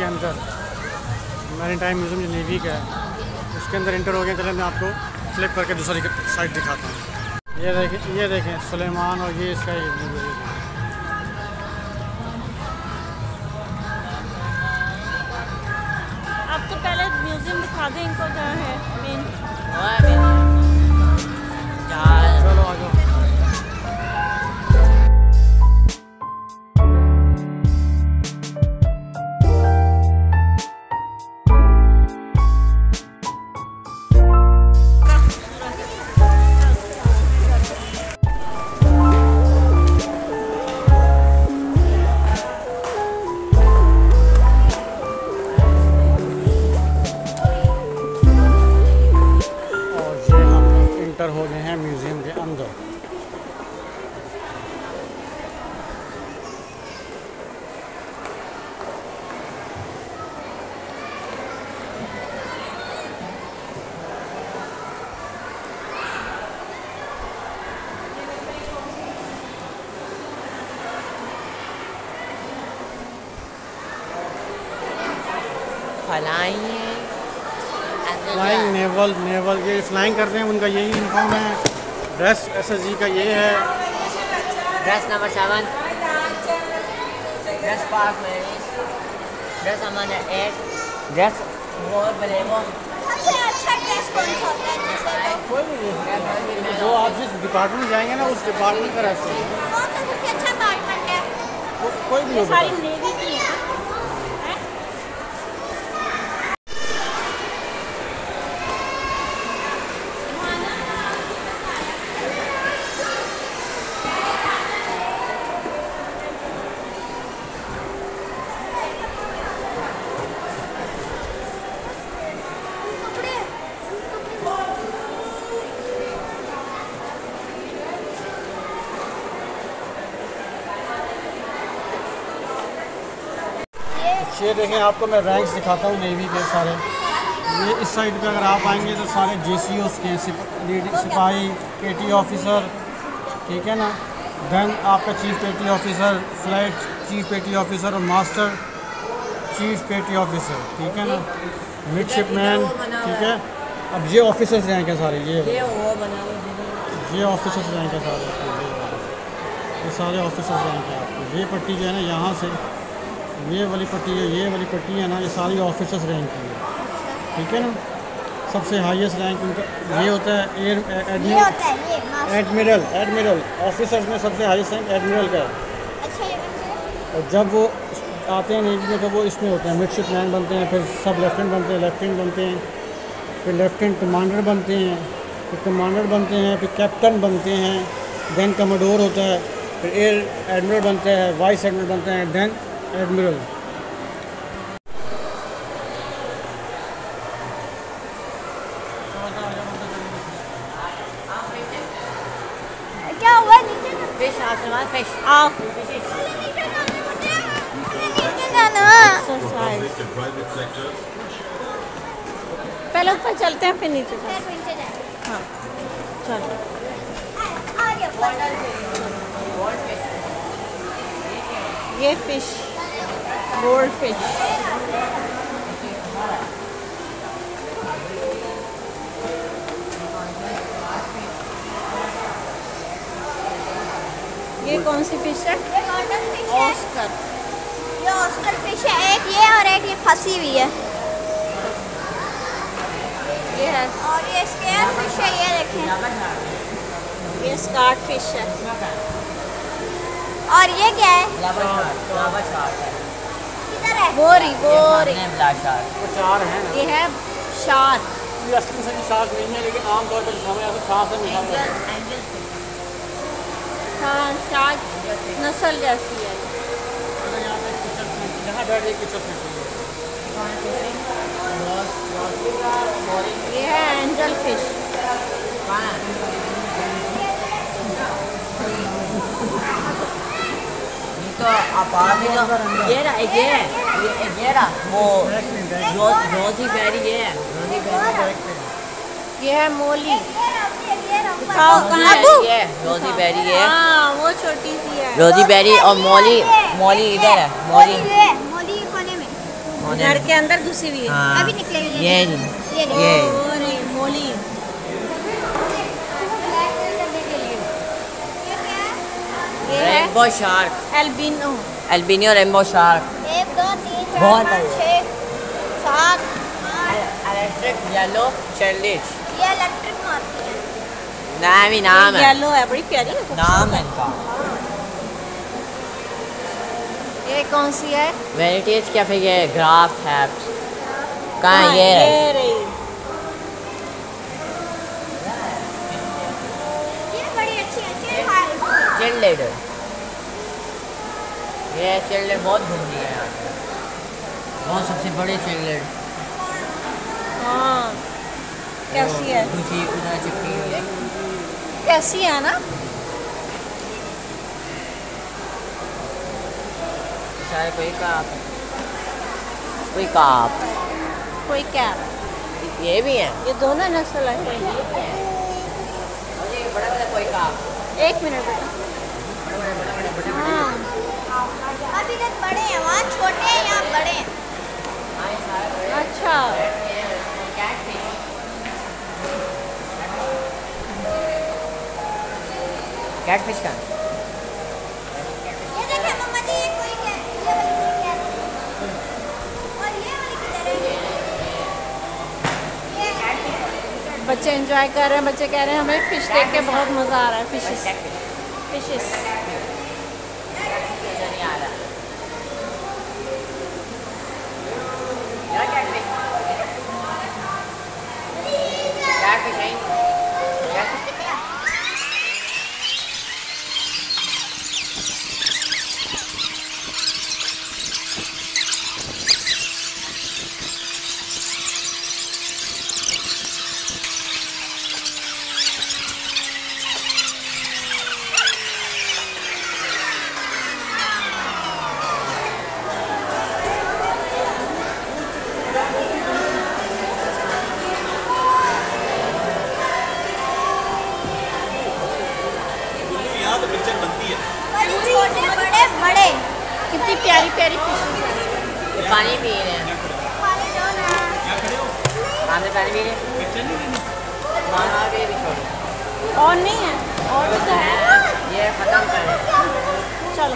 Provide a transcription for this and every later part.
अंदर, maritime museum जो navy का है उसके अंदर इंटर हो गए। चले मैं आपको फ्लिप करके दूसरी साइड दिखाता हूँ। ये देखें सुलेमान, और ये इसका ये व्यू है। आपको पहले म्यूज़ियम दिखा दें इनको जहाँ है मेन। चलो आ जाओ। हो गए हैं म्यूज़ियम के अंदर। फ्लाइंग नेवल ये फ्लाइंग करते हैं, उनका यही यूनिफॉर्म है। ड्रेस SSG का ये है, ड्रेस नंबर 7, ड्रेस पार्क में, ड्रेस नंबर 8, ड्रेस वो बलेवो। सबसे अच्छा ड्रेस कौन सा होता है? कोई जो आप जिस डिपार्टमेंट में जाएंगे ना उस डिपार्टमेंट का ड्रेस है। कौन सा सबसे अच्छा डिपार्टमेंट है? कोई भी सारी नेवी की है। ये देखें, आपको मैं रैंक्स दिखाता हूँ नेवी के सारे। ये इस साइड पे अगर आप आएंगे तो सारे JCOs के सिपाही, पेटी ऑफिसर, ठीक है ना। देन आपका chief petty officer, flight chief petty officer और मास्टर चीफ पेटी ऑफिसर, ठीक है ना। मिडशिपमैन, ठीक है। अब ये ऑफिसर्स रैंक है सारे, ये ऑफिसर्स रैंक है सारे, ये सारे ऑफिसर्स रैंक है। आपको ये पट्टी जो है ना, यहाँ से ये वाली पट्टी है, ये वाली पट्टी है ना, ये सारी ऑफिसर्स रैंक की है, ठीक है ना। सबसे हाईएस्ट रैंक उनका ये होता है एडमिरल। ऑफिसर्स में सबसे हाईएस्ट रैंक एडमिरल का है। और जब वो आते हैं नेवी में तो वो इसमें होते हैं, मिडशिपमैन बनते हैं, फिर सब लेफ्टिनेंट बनते हैं, लेफ्टिनेंट बनते हैं, फिर लेफ्टिनेंट कमांडर बनते हैं, फिर कमांडर बनते हैं, फिर कैप्टन बनते हैं, देन कमोडोर होता है, फिर एयर एडमिरल बनते हैं, वाइस एडमिरल बनते हैं, देन एडमिरल। क्या हुआ नीचे? फिश आसमान फिश आओ पहले ऊपर चलते हैं फिर नीचे जाते हैं। हाँ चलो। ये फिश गोल्ड फिश, ये कौन सी फिश है? ऑस्कर। ये ऑस्कर फिश है, एक ये और एक ये फंसी हुई है। ये है, और ये स्केयर फिश है, ये देखें। ये स्कार्ट फिश है। और ये क्या है? किधर है? बोरी बोरी। वो 4 हैं ना। ये है शार्क। ये असली सही शार्क नहीं है, लेकिन आमतौर पर हमें यहाँ शार्क से मिला है। हाँ शार्क नस्ल जैसी है। यहाँ बैठ एक ये है एंजल फिश। तो ये रहा वो रोजी बेरी, ये है मोली। दिखाओ कहाँ है? ये रोजी बेरी है। हाँ वो छोटी सी है। रोजी बेरी और मौली इधर है। मोली कोने में। घर के अंदर घुसी हुई है। हाँ, अभी निकलेगी। ये ये अरे मोली। ये है rainbow shark, albino. Albino rainbow shark. 1 2 3 4 बहुत 5 है। 6 7 8। इलेक्ट्रिक येलो चेलिश, ये इलेक्ट्रिक मारती है। नाम ही नाम है, येलो है, बड़ी प्यारी है। नाम है इनका। ये कौन सी है? वेनिटीज कैफे के ग्राफ है। कहाँ हाँ, ये है? ये रही। ये बड़ी अच्छी है। चिल्ड, ये चिल्ड बहुत घूमती है यहाँ पे। बहुत सबसे बड़ी चिल्ड। हाँ, कैसी है? दूसरी उधर चिपकी हुई है। कैसी है ना? शायद कोई काप, कोई काप, कोई कैप। ये भी है। ये दोनों नस्ल है। और ये बड़ा बड़ा कोई काप। 1 मिनट बेटा। हाँ, अभी तक बड़े हैं, वहाँ छोटे हैं, यहाँ बड़े हैं। अच्छा। कैटफिश का ये देखिए मम्मा जी, ये कोई क्या है? ये वाली कोई क्या है? और ये वाली किधर है? ये बच्चे एंजॉय कर रहे हैं। बच्चे कह रहे हैं हमें फिश देख के बहुत मज़ा आ रहा है। Fishes fishes. नहीं आ रहा। कैटफिश है। बड़ी छोटे बड़े बड़े। कितनी प्यारी प्यारी फिशेस हैं। ये पानी पी रहे हैं। पानी दो ना। पानी पी रहे हैं। माना भी छोड़ो। और नहीं है? और तो है। ये खत्म करें। चलो।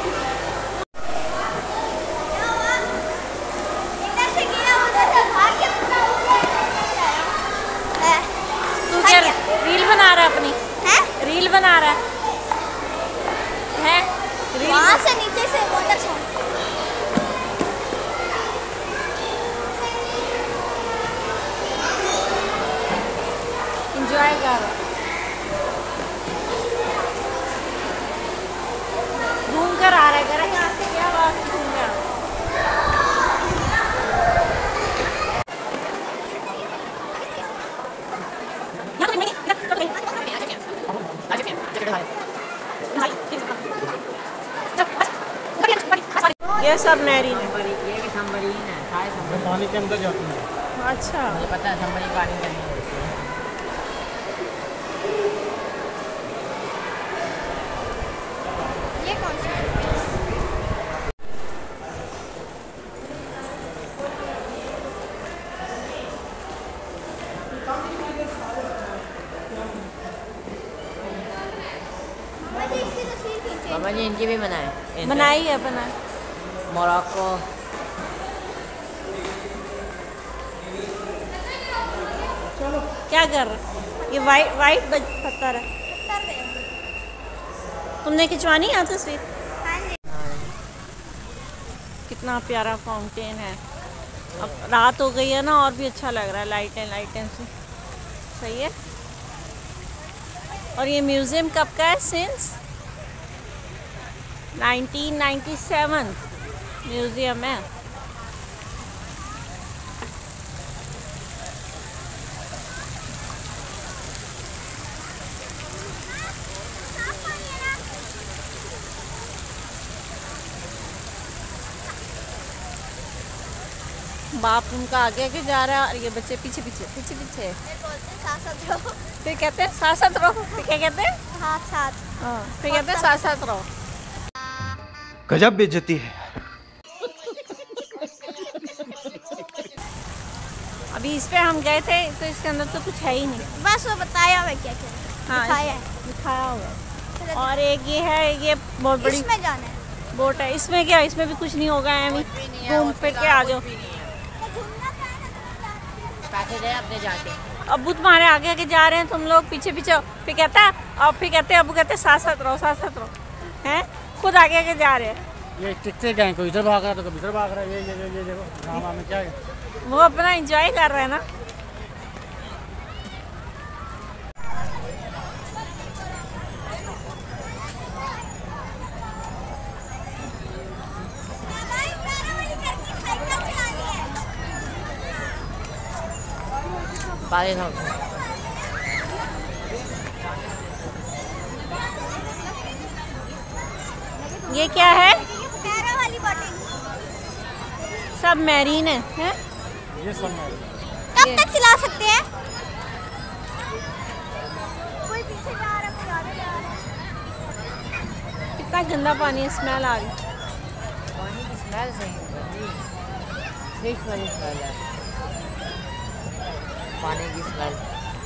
इधर से गया, उधर से भाग के पूरा ऊपर है। तू क्या रील बना रहा है अपनी? हैं? रील बना रहा है? रील वहाँ से नीचे से बहुत अच्छा। एंजॉय कर रहा है। घूम कर आ रहा है। कह यहाँ से क्या बात घूम गया। ये सब नहरीन है। ये भी संबरीन है, सारे संबरीन। पानी के अंदर जाती है। अच्छा। मुझे पता है संबरी पानी करनी होती है। ये कौन सा है? मुझे इसकी तस्वीर खींचे। मामा जी इनकी भी बनाए। बनाई है बना। मोरक्को। क्या कर रहा? ये वाइट वाइट पत्थर है। कर रहे हो? तुमने खिंचवानी है तस्वीर? हाँ जी। कितना प्यारा फाउंटेन है। अब रात हो गई है ना, और भी अच्छा लग रहा है लाइटें लाइटें से। सही है। और ये म्यूज़ियम कब का है? सिंस 1997 म्यूज़ियम है। बाप उनका आगे आगे जा रहा है और ये बच्चे पीछे पीछे पीछे पीछे। फिर बोलते हैं साथ साथ रहो। फिर कहते हैं साथ साथ रहो। फिर क्या कहते हैं? साथ साथ। हाँ, फिर कहते हैं साथ साथ रहो। गजब बेइज्जती है। अभी इस पे हम गए थे तो इसके अंदर तो कुछ है ही नहीं। बस वो बताया हुआ क्या क्या हाँ दिखाया है। दिखाया हुआ है। और एक ये है, ये बहुत बड़ी इसमें जाना है। बोट है। इसमें क्या, इसमें भी कुछ नहीं होगा, एम घूम फिर के आ जाओ। पैसे दे अपने जाके। अबू तुम्हारे आगे आगे जा रहे हैं, तुम लोग पीछे पीछे। फिर कहता है, और फिर कहते हैं, अबू कहते हैं साथ साथ रहो, साथ साथ रहो। हैं, खुद आगे आगे जा रहे हैं। ये टिकते गए, कोई इधर भाग रहा है तो कभी इधर भाग रहा है। ये देखो रामा में क्या है। वो अपना एंजॉय कर रहे हैं ना। ये क्या है? पैरा वाली बोटिंग। सब मैरीन है, हैं? ये सब में कब तक चला सकते हैं? कोई पीछे जा रहा है, कोई आगे जा रहा है। कितना गंदा पानी है, स्मेल आ रही। पानी की स्मेल सही फिश वाली स्मेल है। पानी की स्मेल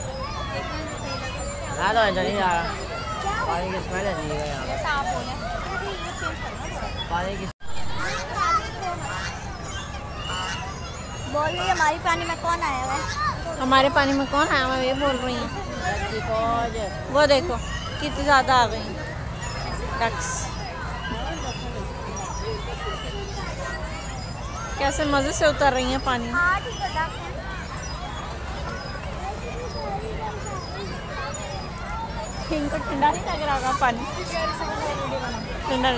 ना तो नहीं जा रहा। पानी की स्मेल है यहाँ पानी की। बोल रही है हमारी पानी में कौन आया हुआ है? हमारे पानी में कौन आया? मैं ये बोल रही हूँ। वो देखो कितनी ज़्यादा आ गई डक्स। कैसे मज़े से उतर रही हैं पानी में। हाँ ठीक है, डक है। इनको ठंडा नहीं लग रहा होगा पानी। ठंडा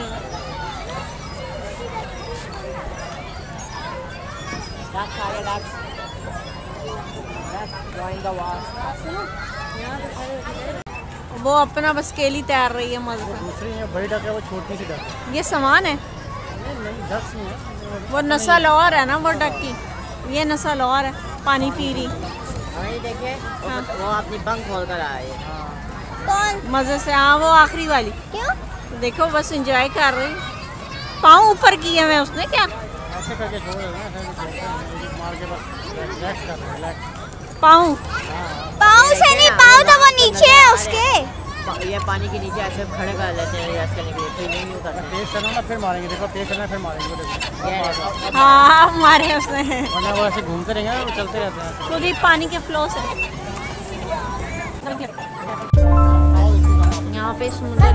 वो अपना बस केली तैर रही है मज़े से। दूसरी है बड़ी डक है, वो छोटी सी डक है। ये सामान है, नहीं डक्स नहीं है। वो नस्ल और है ना वो डक की, ये नस्ल और है, पानी पी रही। वही देखिए वो अपनी पंख खोल कर आए। कौन? मज़े से। हाँ वो आखिरी वाली। क्यों? देखो बस एंजॉय कर रही। पाँव ऊपर किए हुए उसने क्या? ऐसे करके छोड़ देना, मार के बस रिलैक्स कर रहे हैं। पाँव पाँव से नहीं, पाँव तो वो नीचे है उसके। ये पानी के नीचे ऐसे खड़े कर लेते हैं रेस्ट करने के लिए, फिर नहीं करते। तेज चलना ना फिर मारेंगे। देखो तेज चलना फिर मारेंगे। देखो हाँ मारे उसने। वरना वो ऐसे घूमते रहेंगे ना, वो चलते रहते हैं। खुद ही पानी के फ्लो से। यहाँ पे समुद्र